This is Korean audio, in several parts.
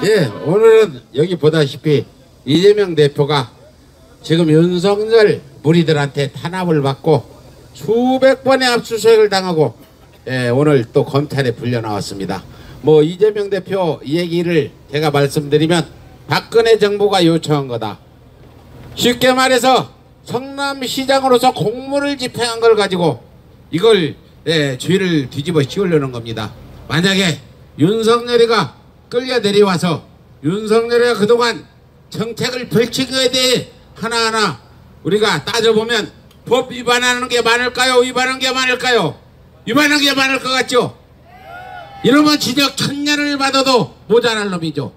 예, 오늘은 여기 보다시피 이재명 대표가 지금 윤석열 무리들한테 탄압을 받고 수백 번의 압수수색을 당하고 오늘 또 검찰에 불려 나왔습니다. 뭐 이재명 대표 얘기를 제가 말씀드리면 박근혜 정부가 요청한 거다. 쉽게 말해서 성남시장으로서 공무를 집행한 걸 가지고 이걸 죄를 뒤집어 씌우려는 겁니다. 만약에 윤석열이가 끌려 내려와서 윤석열이가 그동안 정책을 펼친 것에 대해 하나하나 우리가 따져보면 법 위반하는 게 많을까요? 위반하는 게 많을까요? 위반하는 게 많을 것 같죠? 이러면 징역 1000년을 받아도 모자랄 놈이죠.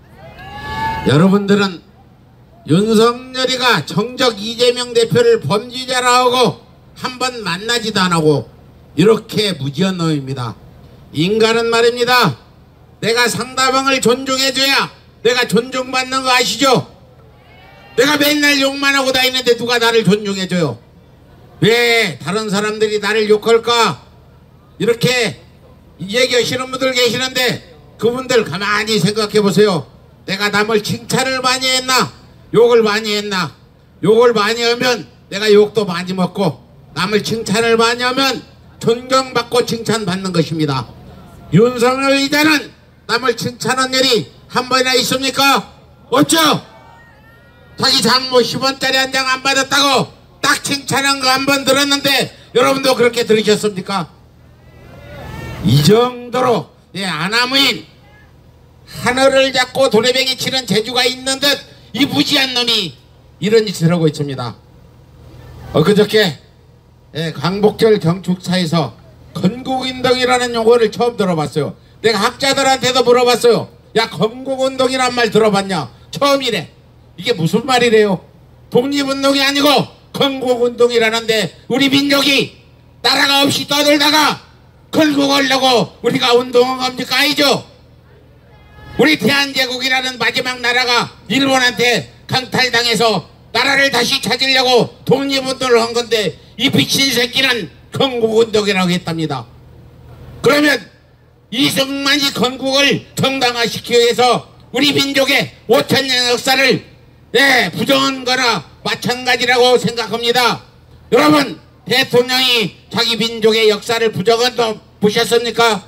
여러분들은 윤석열이가 정적 이재명 대표를 범죄자라고 한번 만나지도 안하고 이렇게 무지한 놈입니다. 인간은 말입니다. 내가 상대방을 존중해줘야 내가 존중받는 거 아시죠? 내가 맨날 욕만 하고 다니는데 누가 나를 존중해줘요? 왜 다른 사람들이 나를 욕할까? 이렇게 얘기하시는 분들 계시는데 그분들 가만히 생각해 보세요. 내가 남을 칭찬을 많이 했나? 욕을 많이 했나? 욕을 많이 하면 내가 욕도 많이 먹고 남을 칭찬을 많이 하면 존경받고 칭찬받는 것입니다. 윤석열 이자는 남을 칭찬한 일이 한 번이나 있습니까? 없죠? 자기 장모 10원짜리 한 장 안 받았다고 딱 칭찬한 거 한 번 들었는데 여러분도 그렇게 들으셨습니까? 이 정도로 아나무인 하늘을 잡고 도래뱅이 치는 재주가 있는 듯 이 무지한 놈이 이런 짓을 하고 있습니다. 그저께 광복절 경축사에서 건국운동이라는 용어를 처음 들어봤어요. 내가 학자들한테도 물어봤어요. 야, 건국운동이란 말 들어봤냐? 처음이래. 이게 무슨 말이래요? 독립운동이 아니고 건국운동이라는데 우리 민족이 나라가 없이 떠들다가 건국하려고 우리가 운동한 겁니까? 아니죠? 우리 대한제국이라는 마지막 나라가 일본한테 강탈당해서 나라를 다시 찾으려고 독립운동을 한 건데 이 미친 새끼는 건국운동이라고 했답니다. 그러면 이승만이 건국을 정당화시키기 위해서 우리 민족의 5000년 역사를 부정한 거나 마찬가지라고 생각합니다. 여러분, 대통령이 자기 민족의 역사를 부정한 거 보셨습니까?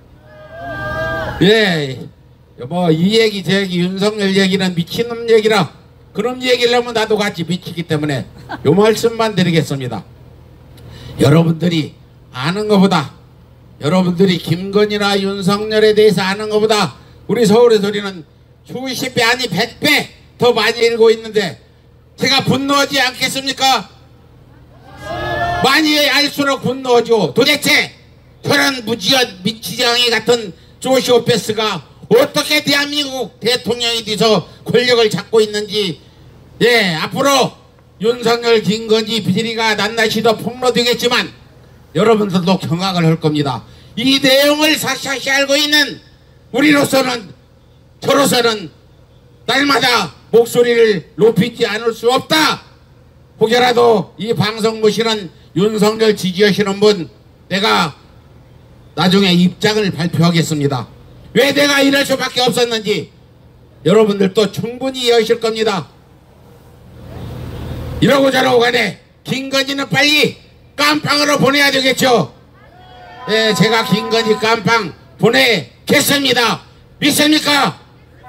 뭐 이 얘기 저 얘기 윤석열 얘기는 미친놈 얘기라 그런 얘기를 하면 나도 같이 미치기 때문에 요 말씀만 드리겠습니다. 여러분들이 아는 것보다 여러분들이 김건희나 윤석열에 대해서 아는 것보다 우리 서울의 소리는 수십 배 아니 100배 더 많이 읽고 있는데 제가 분노하지 않겠습니까? 많이 알수록 분노하죠. 도대체 저런 무지한 미치장이 같은 조시 오페스가 어떻게 대한민국 대통령이 돼서 권력을 잡고 있는지 앞으로 윤석열, 김건희 비리가 낱낱이 더 폭로되겠지만 여러분들도 경악을 할 겁니다. 이 내용을 사실시 알고 있는 우리로서는 저로서는 날마다 목소리를 높이지 않을 수 없다. 혹여라도 이 방송 보시는 윤석열 지지하시는 분 내가 나중에 입장을 발표하겠습니다. 왜 내가 이럴 수밖에 없었는지 여러분들도 충분히 이해하실 겁니다. 이러고 저러고 가네 김건희는 빨리 깜빵으로 보내야 되겠죠. 제가 김건희 깜빵 보내겠습니다. 믿습니까?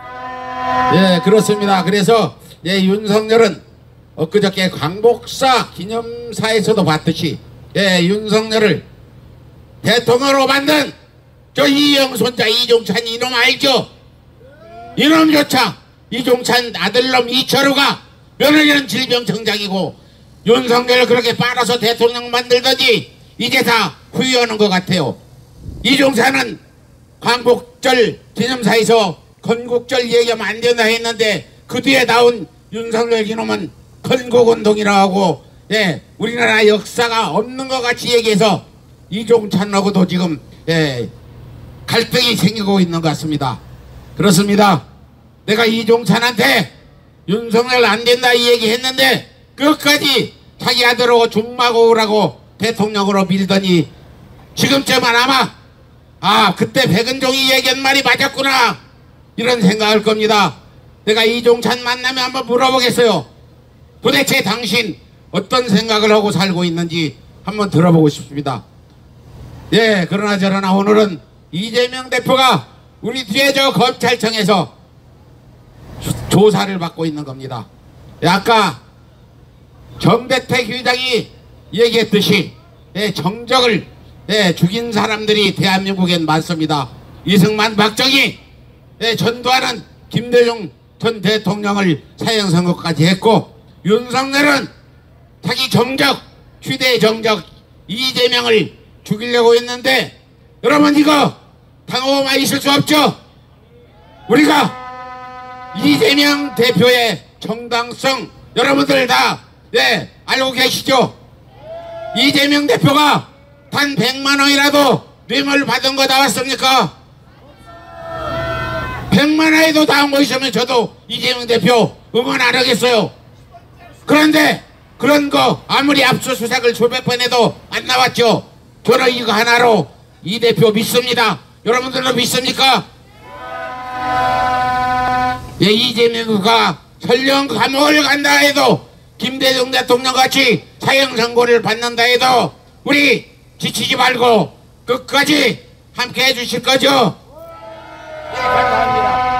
그렇습니다. 그래서 윤석열은 엊그저께 광복사 기념사에서도 봤듯이 윤석열을 대통령으로 만든 저 이영 손자 이종찬 이놈 알죠? 이놈조차 이종찬 아들놈 이철우가 며느리는 질병청장이고 윤석열을 그렇게 빨아서 대통령 만들더니 이제 다 후회하는 것 같아요. 이종찬은 광복절 기념사에서 건국절 얘기하면 안 된다 했는데 그 뒤에 나온 윤석열 이놈은 건국운동이라고 하고 우리나라 역사가 없는 것 같이 얘기해서 이종찬하고도 지금 갈등이 생기고 있는 것 같습니다. 그렇습니다. 내가 이종찬한테 윤석열 안 된다 이 얘기 했는데 끝까지 자기 아들하고 중마고우라고 대통령으로 밀더니 지금쯤은 아마 그때 백은종이 얘기한 말이 맞았구나 이런 생각할 겁니다. 내가 이종찬 만나면 한번 물어보겠어요. 도대체 당신 어떤 생각을 하고 살고 있는지 한번 들어보고 싶습니다. 예, 그러나 저러나 오늘은 이재명 대표가 우리 뒤에 저 검찰청에서 조사를 받고 있는 겁니다. 아까 정대택 회장이 얘기했듯이 정적을 죽인 사람들이 대한민국엔 많습니다. 이승만, 박정희, 전두환은 김대중 전 대통령을 사형 선고까지 했고, 윤석열은 자기 정적, 휴대 정적 이재명을 죽이려고 했는데, 여러분 이거 당호만 있을 수 없죠. 우리가 이재명 대표의 정당성 여러분들 다 알고 계시죠? 이재명 대표가 단 100만 원이라도 뇌물 받은 거 나왔습니까? 100만 원에도 나온 거 있으면 저도 이재명 대표 응원 안 하겠어요. 그런데 그런 거 아무리 압수수색을 수백 번 해도 안 나왔죠. 저는 이거 하나로 이 대표 믿습니다. 여러분들도 믿습니까? 이재명가 설령 감옥을 간다 해도, 김대중 대통령 같이 사형 선고를 받는다 해도 우리 지치지 말고 끝까지 함께 해주실 거죠? 네, 감사합니다.